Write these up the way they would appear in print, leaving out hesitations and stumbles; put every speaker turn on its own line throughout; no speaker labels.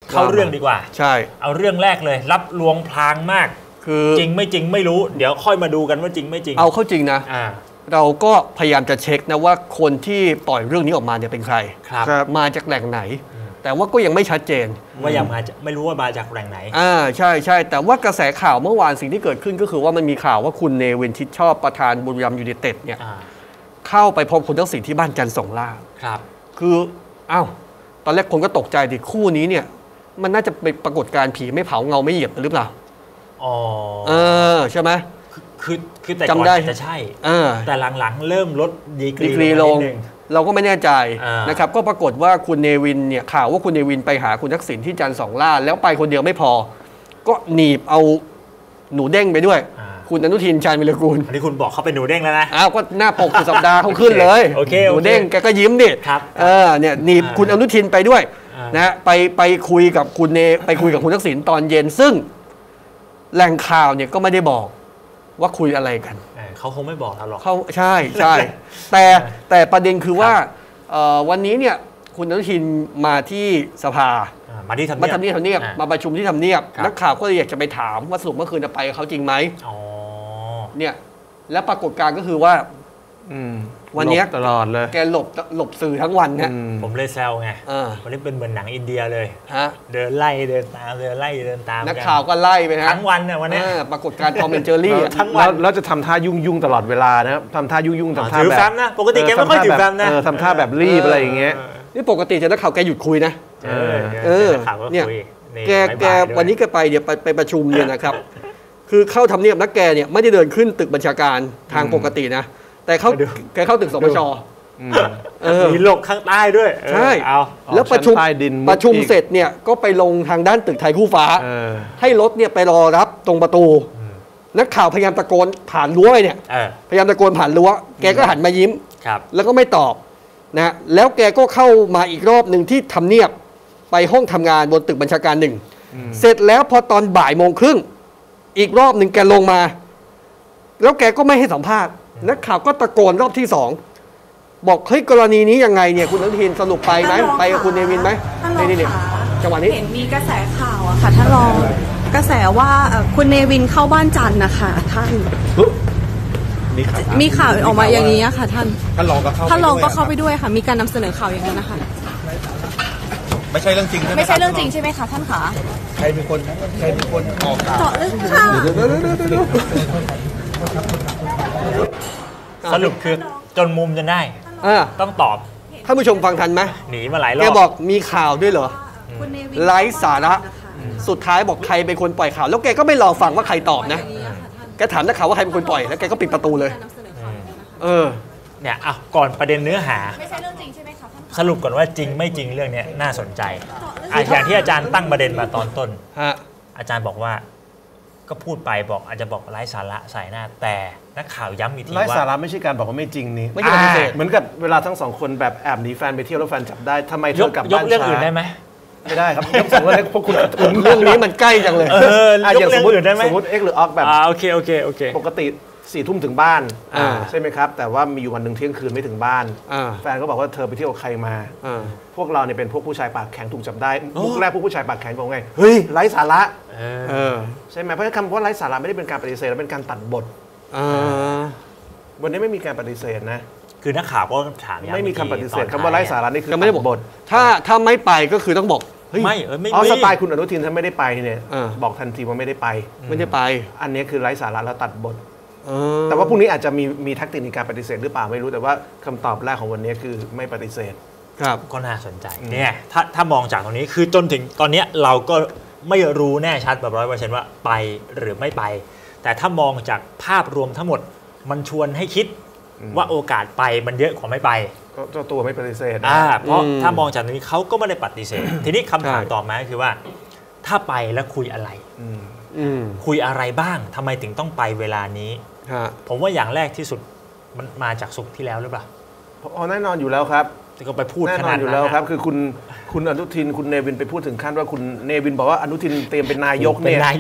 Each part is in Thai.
เข้าเรื่องดีกว่า
ใช่
เอาเรื่องแรกเลยรับลวงพลางมากคือจริงไม่จริงไม่รู้เดี๋ยวค่อยมาดูกันว่าจริงไม่จริง
เอาเข้าจริงนะเราก็พยายามจะเช็คนะว่าคนที่ปล่อยเรื่องนี้ออกมาเนี่ยเป็นใครมาจากแหล่งไหนแต่ว่าก็ยังไม่ชัดเจน
ว่ายังมาไม่รู้ว่ามาจากแหล่งไหน
ใช่ใช่แต่ว่ากระแสข่าวเมื่อวานสิ่งที่เกิดขึ้นก็คือว่ามันมีข่าวว่าคุณเนวินชิดชอบประธานบุรีรัมย์ยูไนเต็ดเนี่ยเข้าไปพบคุณทักษิณที่บ้านจันทร์สองล่า
ครับ
คือตอนแรกคนก็ตกใจดิคู่นี้เนี่ยมันน่าจะเป็นปรากฏการณ์ผีไม่เผาเงาไม่เหยียบหรือเปล่าใช่ไหม
คือแต่ก่อนจะใช่แต่หลังๆเริ่มลดดีกรี
ลงเราก็ไม่แน่ใจนะครับก็ปรากฏว่าคุณเนวินเนี่ยข่าวว่าคุณเนวินไปหาคุณทักษิณที่จันทร์สองล่าแล้วไปคนเดียวไม่พอก็หนีบเอาหนูเด้งไปด้วยคุณอนุทินชาญวิรกูล
อันนี้คุณบอกเขาเป็นหนูเด้งแล้วนะ
ก็หน้าปกสุดสัปดาห์เขาขึ้นเลยหนูเด้งแกก็ยิ้มดิเนี่ยหนีบคุณอนุทินไปด้วยนะไปคุยกับคุณไปคุยกับคุณทักษิณตอนเย็นซึ่งแหล่งข่าวเนี่ยก็ไม่ได้บอกว่าคุยอะไรกัน
เขาคงไม่บอกเราหรอก
เขาใช่แต่ประเด็นคือว่าวันนี้เนี่ยคุณอนุทินมาที่สภา
มาที่ทำเ
นียบมาประชุมที่ทำเนียบนักข่าวก็เลยอยากจะไปถามว่าสรุปเมื่อคืนจะไปกับเขาจริงไหมเนี่ยแล้วปรากฏการณ์ก็คือว่าวันนี้
ตลอดเลย
แกหลบสื่อทั้งวันนะ
ผมเลยแซวไงวันนี้เป็นเหมือนหนังอินเดียเลยเดินไล่เดินตามเดินไล่เดินตาม
นักข่าวก็ไล่ไป
ทั้งวันเนี่ยวันนี้
ปรากฏการณ์ทอมแอนด์เจอรี่
ทั้งวันแล้วจะทำท่ายุ่งตลอดเวลานะครับทำท่ายุ่งทำท่าแบบถือ
แฟ้มนะปกติแกไม่ค่อยถือแฟ้มนะ
ทำท่าแบบรีบอะไรอย่างเงี้ย
นี่ปกติจะนักข่าวแกหยุดคุยนะเนี่ยแกวันนี้แกไปเดี๋ยวไปประชุมเนี่ยนะครับคือเข้าทำเนียบนักแกเนี่ยไม่ได้เดินขึ้นตึกบัญชาการทางปกตินะแต่แกเข้าตึกสปช.
มีโลกข้างใต้ด้วย
ใช่แล้วประชุมเสร็จเนี่ยก็ไปลงทางด้านตึกไทยคู่ฟ้าให้รถเนี่ยไปรอรับตรงประตูนักข่าวพยายามตะโกนผ่านรั้วไปเนี่ยพยายามตะโกนผ่านรั้วแกก็หันมายิ้มแล้วก็ไม่ตอบนะแล้วแกก็เข้ามาอีกรอบหนึ่งที่ทำเนียบไปห้องทำงานบนตึกบัญชาการ1เสร็จแล้วพอตอนบ่ายโมงครึ่งอีกรอบหนึ่งแกลงมาแล้วแกก็ไม่ให้สัมภาษณ์นักข่าวก็ตะโกนรอบที่2บอกเฮ้ยกรณีนี้ยังไงเนี่ยคุณอนุทินสรุปไปไหมไปกับคุณเนวินไหมนี่จังหวะนี้
เห็นมีกระแสข่าวอะค่ะท่านรองกระแสว่าคุณเนวินเข้าบ้านจันทร์นะคะท่านมีข่าวออกมาอย่างนี้ค่ะท่าน
รองก็
เข้าไปด้วยค่ะมีการนำเสนอข่าวอย่างนี้นะคะ
ไม่ใช่เรื่องจริงใช่ไหม
ไม่ใช่เรื่องจริงใช่ไหมคะท่านคะ
ใครเป็นคนออกข่าว
เจาะเรื่องข่าว
สรุปคือจนมุมจนได้ต้องตอบ
ท่านผู้ชมฟังทันไหม
หนีมาหลายรอบ
แกบอกมีข่าวด้วยเหรอไร้สาระสุดท้ายบอกใครเป็นคนปล่อยข่าวแล้วแกก็ไม่รอฟังว่าใครตอบนะแกถามนักข่าวว่าใครเป็นคนปล่อยแล้วแกก็ปิดประตูเลย
เนี่ยก่อนประเด็นเนื้อหาไม่ใช่เรื่องจริงใช่ไหมคะสรุปก่อนว่าจริงไม่จริงเรื่องนี้น่าสนใจอย่างที่อาจารย์ตั้งประเด็นมาตอนต้นอาจารย์บอกว่าก็พูดไปบอกอาจจะบอกไร้สาระใส่หน้าแต่นักข่าวย้ำอีกทีว่า
ไร้สาระไม่ใช่การบอกว่าไม่จริงนี่
ไม่ใช่ปฏิเสธ
เหมือนกับเวลาทั้งสองคนแบบแอบหนีแฟนไปเที่ยวแล้วแฟนจับได้ทำไมเธอกลับบ้านช้ายก
เรื่องอื่นได้ไหม
ไม่ได้ครับยกสมมติพวกคุณ
เรื่องนี้มันใกล้จังเลย
อย่างสมมติเอ็กหรือออกแบบ
โอเค
ปกติ4 ทุ่มถึงบ้านใช่ไหมครับแต่ว่ามีอยู่วันหนึ่งเที่ยงคืนไม่ถึงบ้านแฟนก็บอกว่าเธอไปเที่ยวกับใครมาพวกเราเนี่ยเป็นพวกผู้ชายปากแข็งถูกจับได้มุกแรกพวกผู้ชายปากแข็งบอกไงเฮ้ยไร้สาระใช่ไหมเพราะคำว่าไร้สาระไม่ได้เป็นการปฏิเสธและเป็นการตัดบทวันนี้ไม่มีการปฏิเสธนะ
คือนักข่าวก็ถาม
ไม่มีคำปฏิเสธคำว่าไร้สาระนี่คือ
ไม่ได้บอกบทถ้าไม่ไปก็คือต้องบอก
ไม่
สไตล์คุณอนุทินถ้าไม่ได้ไปเนี่ยบอกทันทีว่าไม่ได้ไปอันนี้คือไร้สาระแล้วตัดบทแต่ว่าพรุ่งนี้อาจจะมีแทคนิคในการปฏิเสธหรือเปล่าไม่รู้แต่ว่าคำตอบแรกของวันนี้คือไม่ปฏิเสธ
ครับ
ก็น่าสนใจเนี่ยถ้ามองจากตรงนี้คือจนถึงตอนนี้เราก็ไม่รู้แน่ชัดแบบ100%ว่าไปหรือไม่ไปแต่ถ้ามองจากภาพรวมทั้งหมดมันชวนให้คิดว่าโอกาสไปมันเยอะกว่าไม่ไป
ก็เจ้าตัวไม่ปฏิเสธ
เพราะถ้ามองจากตรงนี้เขาก็ไม่ได้ปฏิเสธทีนี้คำถามต่อมาคือว่าถ้าไปแล้วคุยอะไรคุยอะไรบ้างทำไมถึงต้องไปเวลานี้ผมว่าอย่างแรกที่สุดมันมาจากศุกร์ที่แล้วหรือเปล่า
แน่นอนอยู่แล้วครับ
ก็ไปพูด
แน่นอนอยู่แล้วครับคือคุณอนุทินคุณเนวินไปพูดถึงขั้นว่าคุณเนวินบอกว่าอนุทินเตรียมเป็นนายกเนี่ย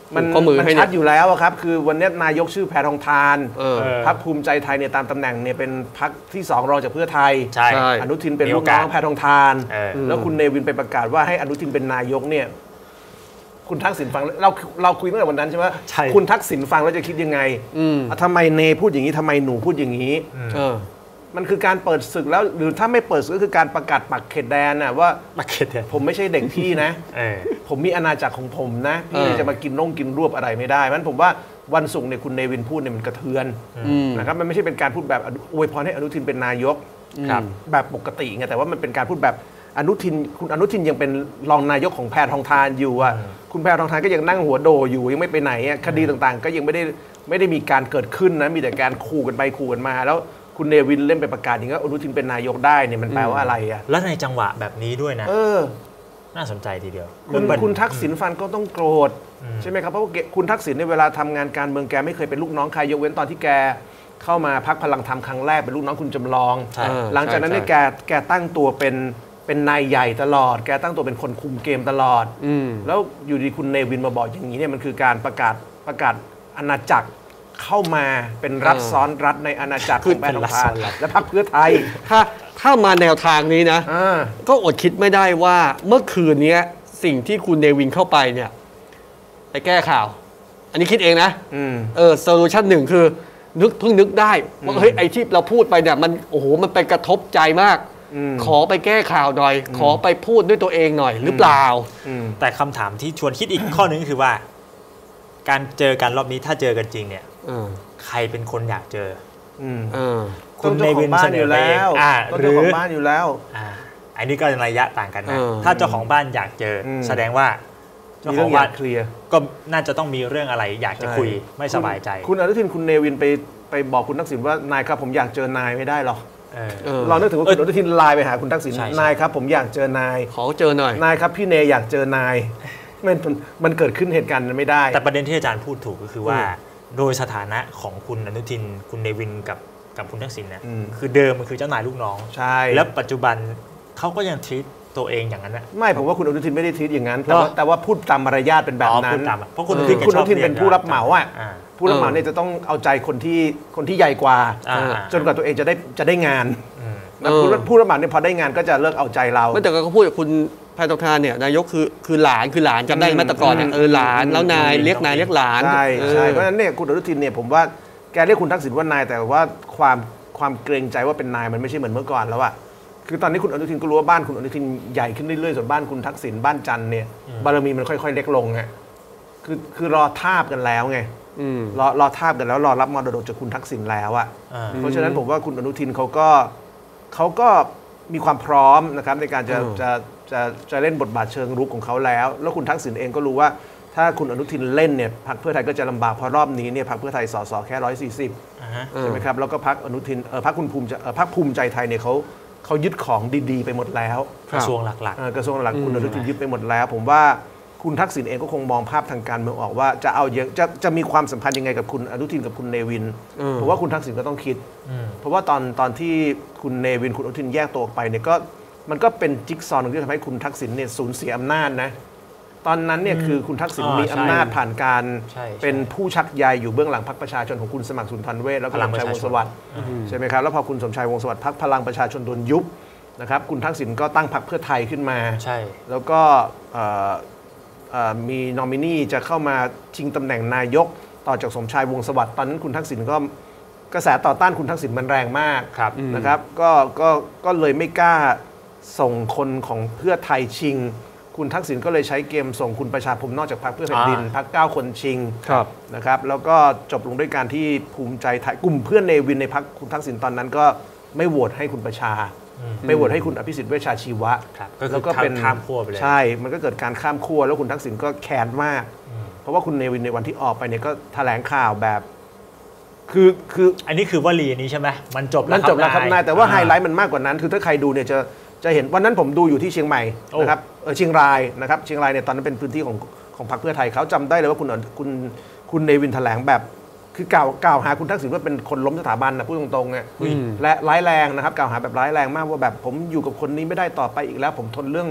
มันชัดอยู่แล้วครับคือวันนี้นายกชื่อแพทองธารพรรคภูมิใจไทยเนี่ยตามตำแหน่งเนี่ยเป็นพรรคที่2รองจากเพื่อไทยอนุทินเป็นลูกน้องแพทองธารแล้วคุณเนวินไปประกาศว่าให้อนุทินเป็นนายกเนี่ยคุณทักษิณฟังเราคุยตั้งแต่วันนั้นใช่ไหมคุณทักษิณฟังแล้วจะคิดยังไงทำไมเนพูดอย่างนี้ทำไมหนูพูดอย่างนี้มันคือการเปิดศึกแล้วหรือถ้าไม่เปิดศึกก็คือการประกาศปักเขตแดนนะว่าผมไม่ใช่เด็กพี่นะผมมีอาณาจักรของผมนะพี่จะมากินรวบอะไรไม่ได้เพราะฉะนั้นผมว่าวันศุกร์เนี่ยคุณเนวินพูดเนี่ยมันกระเทือนนะครับมันไม่ใช่เป็นการพูดแบบอวยพรให้อนุทินเป็นนายกแบบปกติไงแต่ว่ามันเป็นการพูดแบบคุณอนุทินยังเป็นรองนายกของแพทองธารอยู่อ่ะคุณแพทองธารก็ยังนั่งหัวโดอยู่ยังไม่ไปไหนคดีต่างๆก็ยังไม่ได้มีการเกิดขึ้นนะมีแต่การขู่กันไปขู่กันมาแล้วคุณเนวินเล่นไปประกาศอย่างนี้อนุทินเป็นนายกได้เนี่ยมันแปลว่าอะไรอ่ะ
แล้วในจังหวะแบบนี้ด้วยนะน่าสนใจทีเดียว
คุณทักษิณฟันก็ต้องโกรธใช่ไหมครับเพราะว่าคุณทักษิณในเวลาทำงานการเมืองแกไม่เคยเป็นลูกน้องใครยกเว้นตอนที่แกเข้ามาพรรคพลังธรรมครั้งแรกเป็นลูกน้องคุณจำลองหลังจากนั้นเนี่ยแกตั้งตัวเป็นนายใหญ่ตลอดแกตั้งตัวเป็นคนคุมเกมตลอดแล้วอยู่ดีคุณเนวินมาบอกอย่างนี้เนี่ยมันคือการประกาศอาณาจักรเข้ามาเป็นรัฐซ้อนรัฐในอาณาจักรของแพทองธารและพรรคเพื่อไทย
ถ้ามาแนวทางนี้นะก็อดคิดไม่ได้ว่าเมื่อคืนนี้สิ่งที่คุณเนวินเข้าไปเนี่ยไปแก้ข่าวอันนี้คิดเองนะโซลูชันหนึ่งคือเพิ่งนึกได้ว่าเฮ้ยไอ้ที่เราพูดไปเนี่ยมันโอ้โหมันไปกระทบใจมากขอไปแก้ข่าวหน่อยขอไปพูดด้วยตัวเองหน่อยหรือเปล่า
แต่คำถามที่ชวนคิดอีกข้อนึงคือว่าการเจอกันรอบนี้ถ้าเจอกันจริงเนี่ยใครเป็นคนอยากเจอ
คุณเนวินเสนอเองหรือของบ้านอยู่แล้ว
อันนี้ก็ระยะต่างกันนะถ้าเจ้าของบ้านอยากเจอแสดงว่าเจ้าของบ้าน
เคลียร์
ก็น่าจะต้องมีเรื่องอะไรอยากจะคุยไม่สบายใจ
คุณอนุทินคุณเนวินไปบอกคุณทักษิณว่านายครับผมอยากเจอนายไม่ได้หรอกเรานึกถึงว่าคุณอนุทินไลน์ไปหาคุณทักษิณนายครับผมอยากเจอนาย
ขอเจอหน่อย
นายครับพี่เนอยากเจอนายมันเกิดขึ้นเหตุการณ์นั้นไม่ได้
แต่ประเด็นที่อาจารย์พูดถูกก็คือว่าโดยสถานะของคุณอนุทินคุณเนวินกับคุณทักษิณเนี่ยคือเดิมมันคือเจ้านายลูกน้อง
ใช่
แล้วปัจจุบันเขาก็ยังทีตัวเองอย่างนั้นนะ
ไม่ผมว่าคุณอนุทินไม่ได้ทีอย่างนั้นแต่ว่าพูดตามมารยาทเป็นแบบนั้น
เพราะคุณอนุ
ทินเป็นผู้รับเหมาอ่ะผู้รับเหมาเนี่ยจะต้องเอาใจคนที่ใหญ่กว่าจนกว่าตัวเองจะได้งานผู้รับเหมาเนี่ยพอได้งานก็จะเลิกเอาใจเรา
แต่ก็พูดกับคุณแพทองธารเนี่ยนายกคือหลานจำได้มาตรกรเนี่ยหลานแล้วนายเรียกหลาน
ใช่เพราะฉะนั้นเนี่ยคุณอนุทินเนี่ยผมว่าแกเรียกคุณทักษิณว่านายแต่ว่าความเกรงใจว่าเป็นนายมันไม่ใช่เหมือนเมื่อก่อนแล้วอะคือตอนนี้คุณอนุทินก็รู้ว่าบ้านคุณอนุทินใหญ่ขึ้นเรื่อยๆส่วนบ้านคุณทักษิณบ้านจันทร์เนี่ยบารมีมันค่อยๆเล็กลงไงคือรอทาบกันแล้วไงรอทาบกันแล้วรอรับมรดกจากคุณทักษิณแล้วอะเพราะฉะนั้นผมว่าคุณอนุทินเขาก็มีความพร้อมนะครับในการจะเล่นบทบาทเชิงรุกของเขาแล้วคุณทักษิณเองก็รู้ว่าถ้าคุณอนุทินเล่นเนี่ยพรรคเพื่อไทยก็จะลำบากเพราะรอบนี้เนี่ยพรรคเพื่อไทยส.แค่140ใช่ไหมครับแล้วก็พรรคอนุทินพรรคภูมิใจไทยเนี่ยเขายึดของดีๆไปหมดแล้ว
กระทรวงหลัก
ๆกระทรวงหลักคุณอนุทินยึดไปหมดแล้วผมว่าคุณทักษิณเองก็คงมองภาพทางการเมืองออกว่าจะมีความสัมพันธ์ยังไงกับคุณอนุทินกับคุณเนวินผมว่าคุณทักษิณก็ต้องคิดเพราะว่าตอนที่คุณเนวินคุณอนุทินแยกตัวออกไปเนี่ยมันก็เป็นจิ๊กซอว์นึงที่ทำให้คุณทักษิณเนี่ยสูญเสียอำนาจนะตอนนั้นเนี่ยคือคุณทักษิณมีอำนาจผ่านการเป็นผู้ชักใยอยู่เบื้องหลังพรรคประชาชนของคุณสมัครสุนทรเวชแล้วก็สมชายวงศ์สวัสดิ์ใช่ไหมครับแล้วพอคุณสมชายวงศ์สวัสดิ์พรรคพลังประชาชนโดนยุบนะครับคุณทักษิณก็ตั้งพรรคเพื่อไทยขึ้นมาแล้วก็มีนอมินีจะเข้ามาชิงตำแหน่งนายกต่อจากสมชายวงศ์สวัสดิ์ตอนนั้นคุณทักษิณก็กระแสต่อต้านคุณทักษิณมันแรงมากนะครับก็เลยไม่กล้าส่งคนของเพื่อไทยชิงคุณทักษิณก็เลยใช้เกมส่งคุณประชาพรมนอกจากพรรคเพื่อแผ่นดินพรรค9 คนชิงนะครับแล้วก็จบลงด้วยการที่ภูมิใจไทยกลุ่มเพื่อนเนวินในพรรคคุณทักษิณตอนนั้นก็ไม่โหวตให้คุณประชาไม่โหวตให้คุณอภิสิทธิ์เวชชาชีวะ
แล้วก็เป็นข้ามขั้วไปเลย
ใช่มันก็เกิดการข้ามขั้วแล้วคุณทักษิณก็แค้นมากเพราะว่าคุณเนวินในวันที่ออกไปเนี่ยก็แถลงข่าวแบบคือ
อันนี้คือวลีนี้ใช่ไหมมันจบ
แล้วครับนายแต่ว่าไฮไลท์มันมากกว่านั้นคือถ้าใครดูเนี่ยจะเห็นวันนั้นผมดูอยู่ที่เชียงใหม่นะครับเชียงรายนะครับเชียงรายเนี่ยตอนนั้นเป็นพื้นที่ของพรรคเพื่อไทยเขาจำได้เลยว่าคุณเนวินแถลงแบบคือกล่าวหาคุณทักษิณว่าเป็นคนล้มสถาบันนะพูดตรงๆเนี่ยและร้ายแรงนะครับกล่าวหาแบบร้ายแรงมากว่าแบบผมอยู่กับคนนี้ไม่ได้ต่อไปอีกแล้วผมทนเรื่อง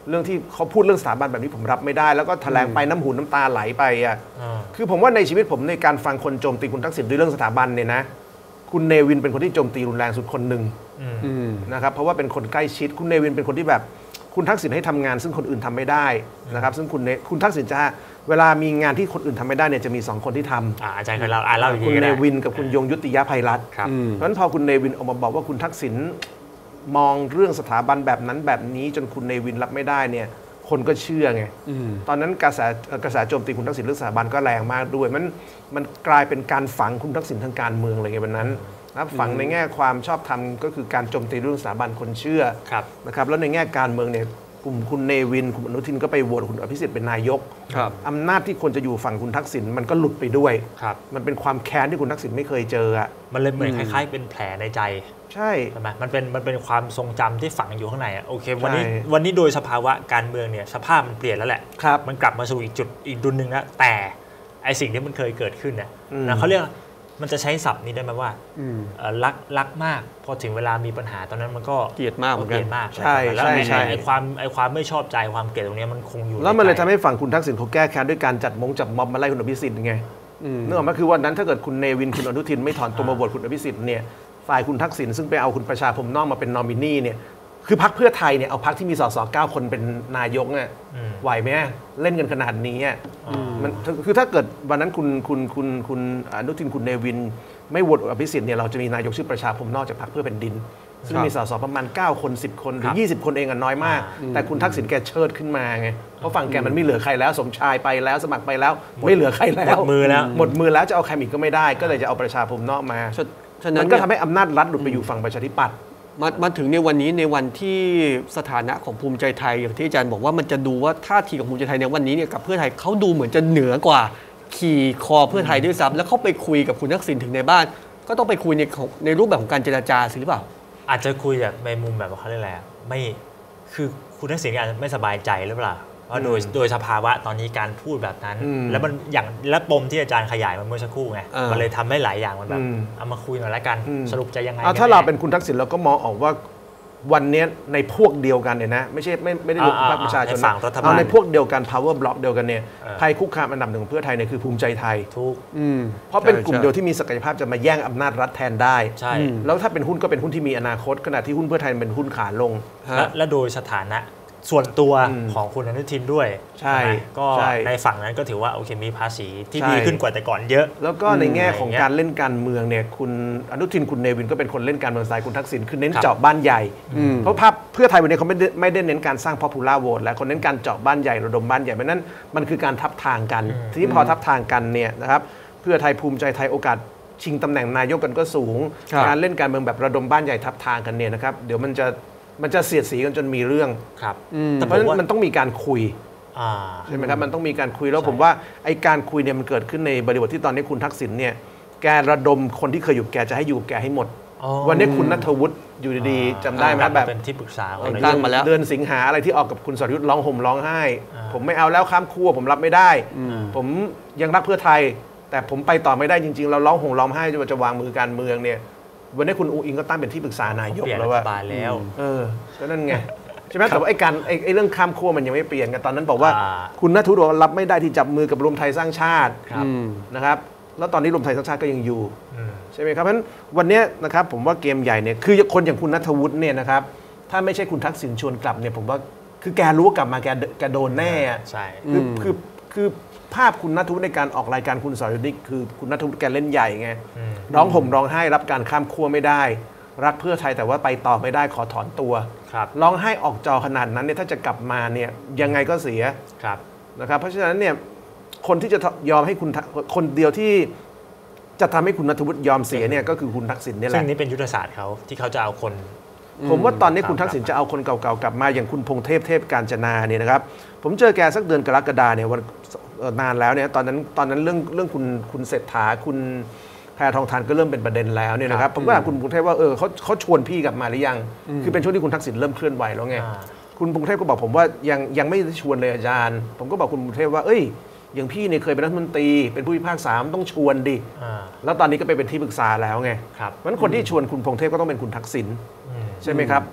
เรื่องที่เขาพูดเรื่องสถาบันแบบนี้ผมรับไม่ได้แล้วก็แถลงไปน้ำหูน้ำตาไหลไปอ่ะคือผมว่าในชีวิตผมในการฟังคนโจมตีคุณทักษิณด้วยเรื่องสถาบันเนี่ยนะคุณเนวินเป็นคนที่โจมตีรุนแรงสุดคนหนึ่งนะครับเพราะว่าเป็นคนใกล้ชิดคุณเนวินเป็นคนที่แบบคุณทักษิณให้ทำงานซึ่งคนอื่นทำไม่ได้นะครับซึ่งคุณทักษิณจะเวลามีงานที่คนอื่นทำไม่ได้เนี่ยจะมี2คนที่ทำ
อาจารย์เคยเล่าอย่างนี้
คุณเนวินกับคุณยงยุติยภัยรัตน์เพราะฉะนั้นพอคุณเนวินออกมาบอกว่าคุณทักษิณมองเรื่องสถาบันแบบนั้นแบบนี้จนคุณเนวินรับไม่ได้เนี่ยคนก็เชื่อไงตอนนั้นกระแสโจมตีคุณทักษิณเรื่องสถาบันก็แรงมากด้วยมันกลายเป็นการฝังคุณทักษิณทางการเมืองเลยไงวันนั้นนะฝังในแง่ความชอบธรรมก็คือการโจมตีเรื่องสถาบันคนเชื่อนะครับแล้วในแง่การเมืองเนี่ยกลุ่มคุณเนวินคุณอนุทินก็ไปโหวตคุณอภิสิทธิ์เป็นนายกอำนาจที่ควรจะอยู่ฝั่งคุณทักษิณมันก็หลุดไปด้วยมันเป็นความแค้นที่คุณทักษิณไม่เคยเจออ่ะ
มันเลยเหมือนคล้ายๆเป็นแผลในใจ
ใช่
ไหมมันเป็นความทรงจำที่ฝังอยู่ข้างในโอเควันนี้โดยสภาวะการเมืองเนี่ยสภาพมันเปลี่ยนแล้วแหละมันกลับมาสู่อีกดุลหนึ่งแล้วแต่ไอสิ่งที่มันเคยเกิดขึ้นเนี่ยนะเขาเรียกมันจะใช้ศัพท์นี้ได้ไหมว่ารักมากพอถึงเวลามีปัญหาตอนนั้นมันก็
เกลียดมากเหมือนกัน
ใช่แล้วไอความไม่ชอบใจความเกลียดตรงนี้มันคงอยู่
แล้วมันเลยทำให้ฝั่งคุณทักษิณเขาแก้แค้นด้วยการจัดม็อบมาไล่คุณอภิสิทธิ์ไงเนื่องจากคือวันนั้นถ้าเกิดคุณเนวินคุณอนุทินไม่ถอนตัวมาโหวตคุณอภิสิทธิ์เนี่ยฝ่ายคุณทักษิณซึ่งไปเอาคุณประชาพรหมนอกมาเป็นนอมินีเนี่ยคือพรรคเพื่อไทยเนี่ยเอาพรรคที่มีสส9 คนเป็นนายกเนี่ยไหวไหมเล่นกันขนาดนี้มันคือถ้าเกิดวันนั้นคุณอนุทินคุณเนวินไม่โหวตอภิสิทธิ์เนี่ยเราจะมีนายกชื่อประชาพรหมนอกจากพรรคเพื่อแผ่นดินซึ่งมีสสประมาณ9 คน10 คนหรือ20 คนเองน้อยมากแต่คุณทักษิณแกเชิดขึ้นมาไงเพราะฝั่งแกมันไม่เหลือใครแล้วสมชายไปแล้วสมัครไปแล้วไม่เหลือใครแล้ว
หมดมือ
แล้วจะเอาใครอีกก็ไม่ได้ก็เลยจะเอาประชาพรหมนอกมามันก็ทำให้อำนาจรัฐหลุดไปอยู่ฝั่งประชาธิปัตย์
มาถึงในวันนี้ในวันที่สถานะของภูมิใจไทยอย่างที่อาจารย์บอกว่ามันจะดูว่าท่าทีของภูมิใจไทยในวันนี้เนี่ยกับเพื่อไทยเขาดูเหมือนจะเหนือกว่าขี่คอเพื่อไทยด้วยซ้ำแล้วเขาไปคุยกับคุณทักษิณถึงในบ้านก็ต้องไปคุยในรูปแบบของการเจรจาสิหรือเปล่า
อาจจะคุยแบบในมุมแบบเขาเรียกอะไรไม่คือคุณทักษิณอาจจะไม่สบายใจหรือเปล่าเพราะโดยสภาวะตอนนี้การพูดแบบนั้นแล้วมันอย่างและปมที่อาจารย์ขยายมาเมื่อสักครู่ไงมันเลยทำให้หลายอย่างมันแบบเอามาคุยหน่อยละกันสรุปจะยังไง
ถ้าเราเป็นคุณทักษิณเราก็มองออกว่าวันนี้ในพวกเดียวกันเนี่ยนะไม่ได้รวมพรรคประชาชนเอาในพวกเดียวกัน power block เดียวกันเนี่ยภัยคุกคามอันดับหนึ่งของเพื่อไทยเนี่ยคือภูมิใจไทย
ถูก
เพราะเป็นกลุ่มเดียวที่มีศักยภาพจะมาแย่งอำนาจรัฐแทนได้ใช่แล้วถ้าเป็นหุ้นก็เป็นหุ้นที่มีอนาคตขณะที่หุ้นเพื่อไทยเป็นหุ้นขาลง
และโดยสถานะส่วนตัวของคุณอนุทินด้วย
ใช่
ก็ในฝั่งนั้นก็ถือว่าโอเคมีภาษีที่ดีขึ้นกว่าแต่ก่อนเยอะ
แล้วก็ในแง่ของการเล่นการเมืองเนี่ยคุณอนุทินคุณเนวินก็เป็นคนเล่นการเมืองสายคุณทักษิณคือเน้นเจาะบ้านใหญ่เพราะภาพเพื่อไทยวันนี้เขาไม่ได้เน้นการสร้าง popular vote แล้วคนเน้นการเจาะบ้านใหญ่ระดมบ้านใหญ่เพราะนั้นมันคือการทับทางกันทีนี้พอทับทางกันเนี่ยนะครับเพื่อไทยภูมิใจไทยโอกาสชิงตำแหน่งนายกกันก็สูงการเล่นการเมืองแบบระดมบ้านใหญ่ทับทางกันเนี่ยนะครับเดี๋ยวมันจะเสียดสีกันจนมีเรื่อง
ครับ
แต่เพราะฉะนั้นมันต้องมีการคุยใช่ไหมครับมันต้องมีการคุยแล้วผมว่าไอ้การคุยเนี่ยมันเกิดขึ้นในบริบทที่ตอนนี้คุณทักษิณเนี่ยแกระดมคนที่เคยอยู่แกจะให้อยู่แกให้หมดวันนี้คุณณัฐวุฒิอยู่ดีๆจำได้ไหมแบบ
เป็นที่ปรึกษา
ตั้งมาแล้ว
เดือนสิงหาอะไรที่ออกกับคุณสรยุทธ์ร้องห่มร้องไห้ผมไม่เอาแล้วข้ามขั้วผมรับไม่ได้ผมยังรักเพื่อไทยแต่ผมไปต่อไม่ได้จริงๆเราร้องห่มร้องไห้จะวางมือการเมืองเนี่ยวันนี้คุณอูอิงก็ตั้งเป็นที่ปรึกษานายกแล้วว่าก็นั่นไงใช่ไหมแต่ว่าไอ้เรื่องข้ามขั้วมันยังไม่เปลี่ยนกันตอนนั้นบอกว่าคุณณัฐวุฒิรับไม่ได้ที่จับมือกับรวมไทยสร้างชาตินะครับแล้วตอนนี้รวมไทยสร้างชาติก็ยังอยู่ใช่ไหมครับเพราะฉะนั้นวันนี้นะครับผมว่าเกมใหญ่เนี่ยคือคนอย่างคุณณัฐวุฒิเนี่ยนะครับถ้าไม่ใช่คุณทักษิณชวนกลับเนี่ยผมว่าคือแกรู้ว่ากลับมาแกโดนแน่
ใช่
คือภาพคุณณัฐวุฒิในการออกรายการคุณสรยุทธ์นี่คือคุณณัฐวุฒิแกเล่นใหญ่ไงร้องห่มร้องไห้รับการข้ามขั้วไม่ได้รักเพื่อไทยแต่ว่าไปต่อไม่ได้ขอถอนตัวร้องไห้ออกจอขนาดนั้นเนี่ยถ้าจะกลับมาเนี่ยยังไงก็เสียนะครับเพราะฉะนั้นเนี่ยคนที่จะยอมให้คุณคนเดียวที่จะทำให้คุณณัฐวุฒิยอมเสียเนี่ยก็คือคุณทักษิณเนี่ยแหละ
ซึ่งนี้เป็นยุทธศาสตร์เขาที่เขาจะเอาคน
ผมว่าตอนนี้คุณทักษิณจะเอาคนเก่าๆกลับมาอย่างคุณพงเทพกาญจนาเนี่ยนะครับผมเจอแกสักเดือนกรกฎาเนี่ยวันนานแล้วเนี่ยตอนนั้นเรื่องคุณเศรษฐาคุณแพทองธารก็เริ่มเป็นประเด็นแล้วเนี่ยนะครับผมก็ถามคุณพงเทพว่าเขาชวนพี่กลับมาหรือยังคือเป็นช่วงที่คุณทักษิณเริ่มเคลื่อนไหวแล้วไงคุณพงเทพก็บอกผมว่ายังไม่ได้ชวนเลยอาจารย์ผมก็บอกคุณพงเทพว่าอย่างพี่เนี่ยเคยเป็นรัฐมนตรีเป็นผู้พิพากษาต้องชวนดิแล้วตอนนี้ก็ไปเป็นที่ปรึกษาแล้วไงเพราะฉะนั้นคนที่ชวนคุณพงเทพก็ต้องเป็นคุณทักษิณใช่ไหมครับ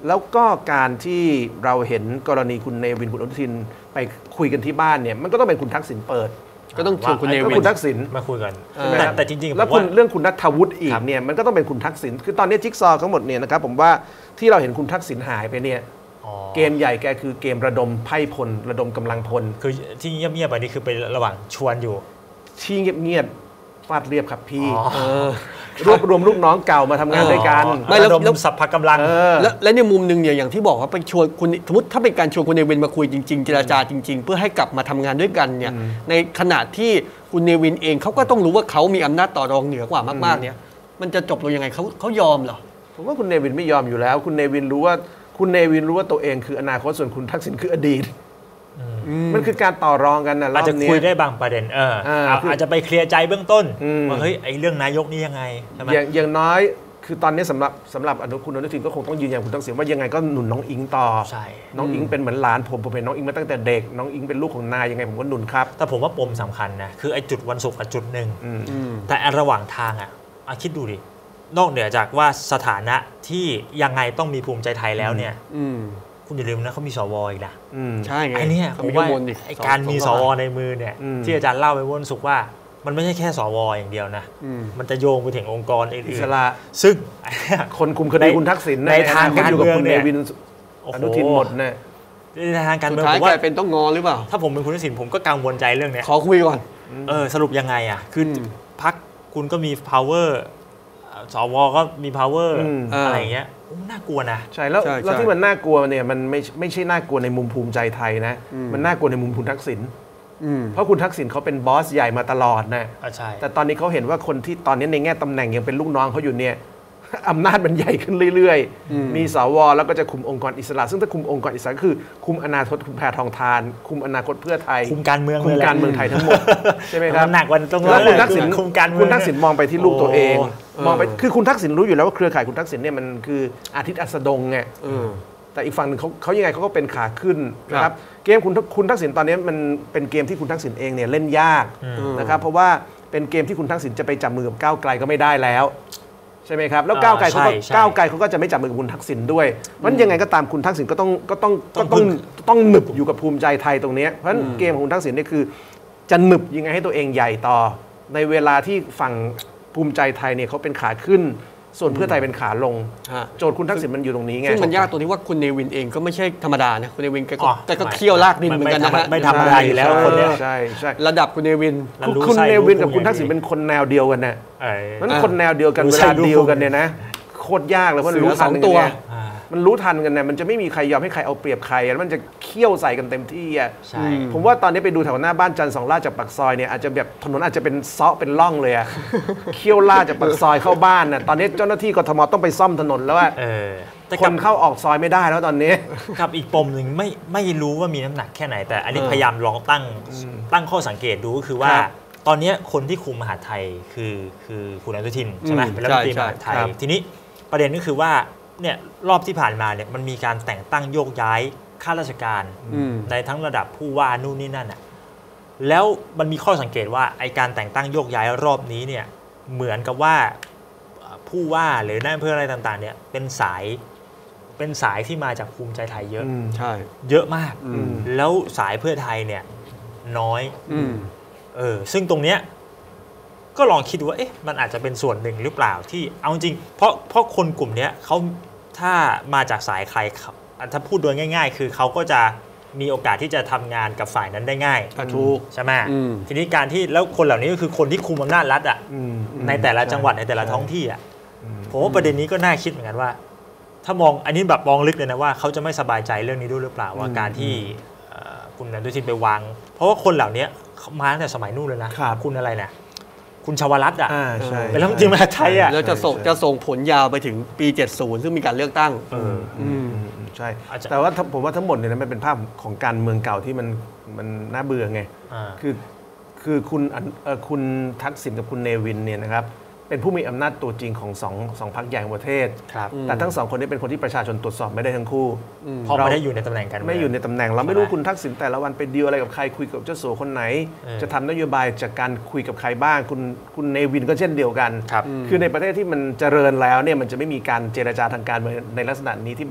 แล้วก็การที่เราเห็นกรณีคุณเนวินคุณอนุทินไปคุยกันที่บ้านเนี่ยมันก็ต้องเป็นคุณทักษิณเปิด
ก็ต้องชวนคุณเนวิน
คุณทักษิณ
มาคุยกัน
แต่
จริงๆ
แล้วเรื่องคุณณัฐวุฒิอีกเนี่ยมันก็ต้องเป็นคุณทักษิณคือตอนนี้จิ๊กซอว์ทั้งหมดเนี่ยนะครับผมว่าที่เราเห็นคุณทักษิณหายไปเนี่ยเกมใหญ่แกคือเกมระดมไพ่พลระดมกำลังพล
คือที่เงียบๆไปนี่คือไประหว่างชวนอยู่
ที่เงียบๆฟาดเรียบครับพี่รวบรวมลูกน้องเก่ามาทำงานด้วยกัน
ระดมสัพพะกำลัง
และในมุมหนึ่งเนี่ยอย่างที่บอกว่าไปชวนคุณสมมติถ้าเป็นการชวนคุณเนวินมาคุยจริงๆเจรจาจริงๆเพื่อให้กลับมาทำงานด้วยกันเนี่ยในขณะที่คุณเนวินเองเขาก็ต้องรู้ว่าเขามีอำนาจต่อรองเหนือกว่ามากๆเนี่ยมันจะจบลงยังไงเขายอมเหรอ
ผมว่าคุณเนวินไม่ยอมอยู่แล้วคุณเนวินรู้ว่าตัวเองคืออนาคตส่วนคุณทักษิณคืออดีตมันคือการต่อรองกันนะ
อาจจะคุยได้บางประเด็นอาจจะไปเคลียร์ใจเบื้องต้นว่าเฮ้ยไอ้เรื่องนายกนี่ยังไงใช่ไหม
อย่างน้อยคือตอนนี้สำหรับคุณอนุทินก็คงต้องยืนยันคุณทักษิณว่ายังไงก็หนุนน้องอิงต่อน้องอิงเป็นเหมือนหลานผมเป็นน้องอิงมาตั้งแต่เด็กน้องอิงเป็นลูกของนายยังไงผมก็หนุนครับ
แต่ผมว่าปมสำคัญนะคือไอ้จุดวันศุกร์กับจุดหนึ่งแต่ระหว่างทางคิดดูดินอกเหนือจากว่าสถานะที่ยังไงต้องมีภูมิใจไทยแล้วเนี่ยคุณอย่าลืมนะเขามีสวอีกนะ
ใช่ไง
ไอ้นี่ผมว่าการมีสวในมือเนี่ยที่อาจารย์เล่าไปวันศุกร์ว่ามันไม่ใช่แค่สวอย่างเดียวนะมันจะโยงไปถึงองค์กรอื่น
อิสระ
ซึ่ง
คนคุมคดีคุณทักษิณ
ในทางการเมืองเนี่ย
อนุทินหมดเนี่ย
ในทางการเมือง
ผมว่าเป็นต้องงอหรือเปล่า
ถ้าผมเป็นคุณทักษิณผมก็กังวลใจเรื่องนี้
ขอคุยก่อน
สรุปยังไงคือพรรคคุณก็มี power สวก็มี power อะไรเงี้ยน่ากลัวนะ
ใช่แล้วที่มันน่ากลัวเนี่ยมันไม่ใช่น่ากลัวในมุมภูมิใจไทยนะมันน่ากลัวในมุมคุณทักษิณเพราะคุณทักษิณเขาเป็นบอสใหญ่มาตลอดนะแต่ตอนนี้เขาเห็นว่าคนที่ตอนนี้ในแง่ตำแหน่งยังเป็นลูกน้องเขาอยู่เนี่ยอำนาจมันใหญ่ขึ้นเรื่อยๆมีสวแล้วก็จะคุมองค์กรอิสระซึ่งถ้าคุมองค์กรอิสระคือคุมอนาคตคุณแพทองธารคุมอนาคตเพื่อไทย
คุมการเมือง
ไทยทั้งหมดใช่ไหมครับ
หนักกว่าตรง
นั้นคุณทักษิณคุมการเมืองคุณทักษิณมองไปที่ลูกตัวเองมองไปคือคุณทักษิณรู้อยู่แล้วว่าเครือข่ายคุณทักษิณเนี่ยมันคืออาทิตย์อัสดงไงแต่อีกฝั่งหนึ่งเขายังไงเขาก็เป็นขาขึ้นนะครับเกมคุณทักษิณตอนนี้มันเป็นเกมที่คุณทักษิณเองเนี่ยเล่นยากนะครับเพราะว่าเป็นเกมที่คุณทักษิณจะไปจับมือกับก้าวไกลก็ไม่ได้แล้วใช่ไหมครับแล้วก้าวไกลเขาก็จะไม่จับมือกับคุณทักษิณด้วยเพราะยังไงก็ตามคุณทักษิณก็ต้องหนึบอยู่กับภูมิใจไทยตรงนี้เพราะฉะนั้นเกมของคุณทักษิณนี่คือจะหนึบยังไงให้ตัวเองใหญ่ต่อในเวลาที่ฝั่งภูมิใจไทยเนี่ยเขาเป็นขาขึ้นส่วนเพื่อไทยเป็นขาลงโจทย์คุณทักษิณมันอยู่ตรงนี้ไง
ซึ่งมันยากตรงที่ว่าคุณเนวินเองก็ไม่ใช่ธรรมดานะคุณเนวินก็เคี่ยวลากดินเหมือนกันนะ
ไม่ธรรมดาอยู่แล้วคนนี้
ใช่
ระดับคุณเนวิน
คุณเนวินกับคุณทักษิณเป็นคนแนวเดียวกันนะมันคนแนวเดียวกันเวลาเดียวกันเนี่ยนะโคตรยากเลยเพราะรู้ทันตัวมันรู้ทันกันนะมันจะไม่มีใครยอมให้ใครเอาเปรียบใครแล้วมันจะเคี่ยวใส่กันเต็มที่อ่ะผมว่าตอนนี้ไปดูแถวหน้าบ้านจันทร์สองลาดจากปากซอยเนี่ยอาจจะแบบถนนอาจจะเป็นเซาะเป็นร่องเลยอ่ะเคี่ยวลาดจากปากซอยเข้าบ้านน่ะตอนนี้เจ้าหน้าที่กทมต้องไปซ่อมถนนแล้วว่าคนเข้าออกซอยไม่ได้แล้วตอนนี้
กับอีกปมหนึ่งไม่รู้ว่ามีน้ำหนักแค่ไหนแต่อันนี้พยายามลองตั้งข้อสังเกตดูก็คือว่าตอนนี้คนที่คุมมหาดไทยคือคุณอนุทินใช่ไหมเป็นรัฐมนตรีมหาดไทยทีนี้ประเด็นก็คือว่าเนี่ยรอบที่ผ่านมาเนี่ยมันมีการแต่งตั้งโยกย้ายข้าราชการในทั้งระดับผู้ว่านู่นนี่นั่นอ่ะแล้วมันมีข้อสังเกตว่าไอการแต่งตั้งโยกย้ายรอบนี้เนี่ยเหมือนกับว่าผู้ว่าหรือนายอำเภออะไรต่างๆเนี่ยเป็นสายที่มาจากภูมิใจไทยเยอะ
ใช่
เยอะมากแล้วสายเพื่อไทยเนี่ยน้อยซึ่งตรงเนี้ยก็ลองคิดดูว่ามันอาจจะเป็นส่วนหนึ่งหรือเปล่าที่เอาจริงเพราะคนกลุ่มนี้เขาถ้ามาจากสายใครถ้าพูดโดยง่ายๆคือเขาก็จะมีโอกาสที่จะทำงานกับฝ่ายนั้นได้ง่าย
ถูก
ใช่ไหมทีนี้การที่แล้วคนเหล่านี้ก็คือคนที่คุมอำนาจรัฐในแต่ละจังหวัดในแต่ละท้องที่ผมว่าประเด็นนี้ก็น่าคิดเหมือนกันว่าถ้ามองอันนี้แบบมองลึกเลยนะว่าเขาจะไม่สบายใจเรื่องนี้ด้วยหรือเปล่าว่าการที่คุณอนุทินไปวางเพราะว่าคนเหล่านี้มาตั้งแต่สมัยนู้นเลยนะคุณอะไรนะคุณชวรัตน์เป็นรัฐมนตรีมหาดไทย
แล้วจะส่งผลยาวไปถึงปี 70 ซึ่งมีการเลือกตั้ง
ใช่แต่ว่าผมว่าทั้งหมดเนี่ยมันเป็นภาพของการเมืองเก่าที่มันน่าเบื่อไงคือคุณทักษิณกับคุณเนวินเนี่ยนะครับเป็นผู้มีอำนาจตัวจริงของสองพรรคใหญ่ของประเทศแต่ทั้งสองคนนี้เป็นคนที่ประชาชนตรวจสอบไม่ได้ทั้งคู่
เพราะไม่ได้อยู่ในตำแหน่งกัน
ไม่อยู่ในตำแหน่งเราไม่รู้คุณทักษิณแต่ละวันไปดีลอะไรกับใครคุยกับเจ้าสัวคนไหนจะทำนโยบายจากการคุยกับใครบ้างคุณเนวินก็เช่นเดียวกันคือในประเทศที่มันเจริญแล้วเนี่ยมันจะไม่มีการเจรจาทางการเมืองในลักษณะนี้ที่แบบ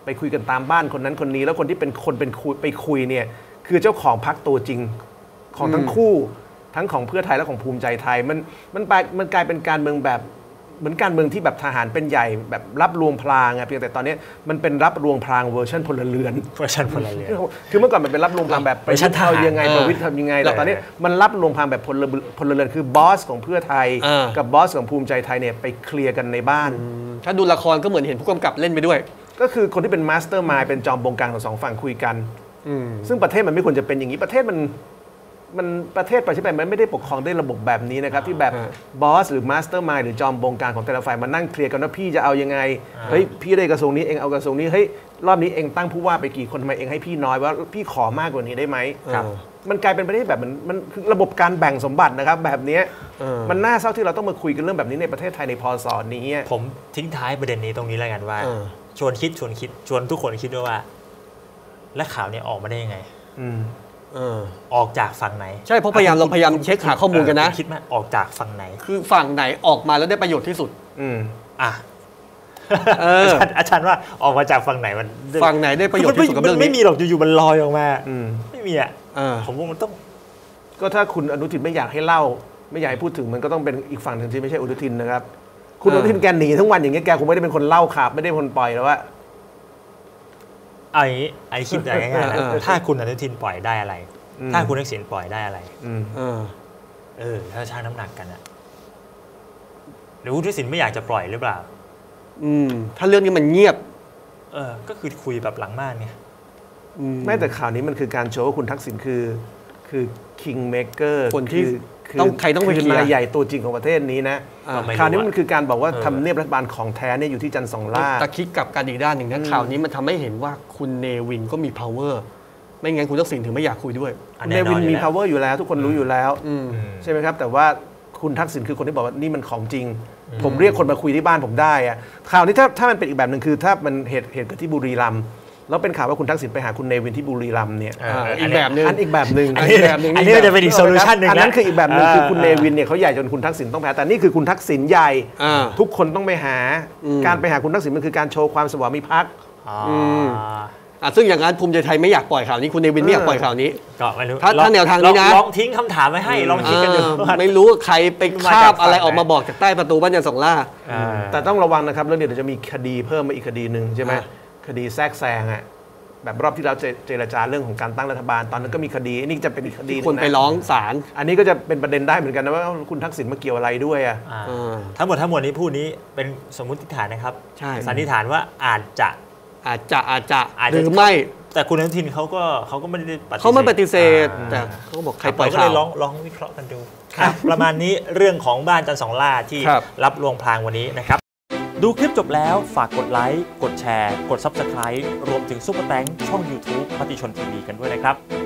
ไปคุยกันตามบ้านคนนั้นคนนี้แล้วคนที่เป็นคนไปคุยเนี่ยคือเจ้าของพรรคตัวจริงของทั้งคู่ทั้งของเพื่อไทยและของภูมิใจไทยมันกลายเป็นการเมืองแบบเหมือนการเมืองที่แบบทหารเป็นใหญ่แบบรับรวงพลางเพียงแต่ตอนนี้มันเป็นรับรวงพลางเวอร์ชันพลเรือนคือเมื่อก่อนมันเป็นรับรวงพลางแบบประวิตรทำยังไงประวิตรทำยังไงแต่ตอนนี้มันรับรวงพลางแบบพลเรือนคือบอสของเพื่อไทยกับบอสของภูมิใจไทยเนี่ยไปเคลียร์กันในบ้าน
ถ้าดูละครก็เหมือนเห็นผู้กำกับเล่นไปด้วย
ก็คือคนที่เป็นมาสเตอร์มายด์เป็นจอมบงการของสองฝั่งคุยกันซึ่งประเทศมันไม่ควรจะเป็นอย่างนี้ประเทศประเทศประชาธิปไตยมันไม่ได้ปกครองด้วยระบบแบบนี้นะครับที่แบบบอสหรือมาสเตอร์มายด์หรือจอมบงการของแต่ละฝ่ายมานั่งเคลียร์กันว่าพี่จะเอายังไงเฮ้ยพี่ได้กระทรวงนี้เองเอากระทรวงนี้เฮ้ยรอบนี้เองตั้งผู้ว่าไปกี่คนทำไมเองให้พี่น้อยว่าพี่ขอมากกว่านี้ได้ไหมมันกลายเป็นประเทศแบบมันคือระบบการแบ่งสมบัตินะครับแบบนี้มันน่าเศร้าที่เราต้องมาคุยกันเรื่องแบบนี้ในประเทศไทยในพ.ศ.นี้
ผมทิ้งท้ายประเด็นนี้ตรงนี้แล้วกันว่าชวนทุกคนคิดด้วยว่าและข่าวนี้ออกมาได้ยังไงออกจากฝั่งไหน
ใช่เพราะเราพยายามเช็คหาข้อมูลกันนะ
คิดไหมออกจากฝั่งไหน
คือฝั่งไหนออกมาแล้วได้ประโยชน์ที่สุด
อาจารย์ว่าออกมาจากฝั่งไหนมัน
ฝั่งไหนได้ประโยชน์ที่สุดกับเรื่องนี้
ไม่มีหรอกอยู่ๆมันลอยออกมาไม่มีผมว่ามันต้อง
ก็ถ้าคุณอนุทินไม่อยากให้เล่าไม่อยากให้พูดถึงมันก็ต้องเป็นอีกฝั่งหนึ่งที่ไม่ใช่อนุทินนะครับคุณอนุทินแกหนีทั้งวันอย่างเงี้ยแกคงไม่ได้เป็นคนเล่าข่าวไม่ได้เป็นคนปล่อยแล้วว่า
ไอ้คิดง่ายๆนะถ้าคุณอนุทินปล่อยได้อะไรถ้าคุณทักษิณปล่อยได้อะไรถ้าชั่งน้ำหนักกันหรือคุณทักษิณไม่อยากจะปล่อยหรือเปล่า
ถ้าเรื่องนี้มันเงียบ
ก็คือคุยแบบหลังม่านไง
ไม่แต่ข่าวนี้มันคือการโชว์ว่าคุณทักษิณคือคิงเมเกอร์
คนที่ใครต้องเป็น
นายใหญ่ตัวจริงของประเทศนี้นะข่าวนี้มันคือการบอกว่าทำเนียบรัฐบาลของแท้เนี่ยอยู่ที่จันทร์สองล่า
แต่คิดกับการอีกด้านหนึ่งนะข่าวนี้มันทำให้เห็นว่าคุณเนวินก็มี power ไม่งั้นคุณทักษิณถึงไม่อยากคุยด้วย
เนวินมี power อยู่แล้วทุกคนรู้อยู่แล้วใช่ไหมครับแต่ว่าคุณทักษิณคือคนที่บอกว่านี่มันของจริงผมเรียกคนมาคุยที่บ้านผมได้ข่าวนี้ถ้ามันเป็นอีกแบบหนึ่งคือถ้ามันเหตุเกิดที่บุรีรัมย์แล้วเป็นข่าวว่าคุณทักษิณไปหาคุณเนวินที่บุรีรัมย์เนี่ย
อีกแบบนึง
อีกแบบนึง
อันนี้จะเป็นอีกโซลูชันหนึ่ง
อันนั้นคืออีกแบบนึงคือคุณเนวินเนี่ยเขาใหญ่จนคุณทักษิณต้องแพ้แต่นี่คือคุณทักษิณใหญ่ทุกคนต้องไปหาการไปหาคุณทักษิณมันคือการโชว์ความสวามิภักดิ์
ซึ่งอย่างนั้นภูมิใจไทยไม่อยากปล่อยข่าวนี้คุณเนวินไม่อยากปล่อยข่าวนี้
ก็ไม่รู้
ถ้าแนวทางนี้นะ
ลองทิ้งคำถามไว้ให้ลองคิดกันดู
ไม่รู้ใครไปคาบอะไรออกมาบอกจากใต้ประตูบ้านจันทร์สองล่า
แต่ต้องระวังนะครับเรื่องนี้เดี๋ยวจะมีคดีเพิ่มมาอีกคดีหนึ่งใช่ไหมคดีแทรกแซงแบบรอบที่เราเจรจาเรื่องของการตั้งรัฐบาลตอนนั้นก็มีคดีนี่จะเป็นอีกคดี
คนไปร้องศาล
อันนี้ก็จะเป็นประเด็นได้เหมือนกันนะว่าคุณทักษิณมาเกี่ยวอะไรด้วย
ทั้งหมดนี้พูดนี้เป็นสมมุติฐานนะครับสันนิษฐานว่าอาจจะ
หรือไม่
แต่คุณอนุทินเขาก็ไม่ได้ปฏิเสธ
เขาไม่ปฏิเสธแต่เขาบอกใครปล่อยข่าวก็
เลยลองวิเคราะห์กันดูประมาณนี้เรื่องของบ้านจันทร์สองล่าที่รับลวงพรางวันนี้นะครับดูคลิปจบแล้วฝากกดไลค์กดแชร์กด Subscribe รวมถึงซุปเปอร์แตงช่อง YouTube มติชนทีวีกันด้วยนะครับ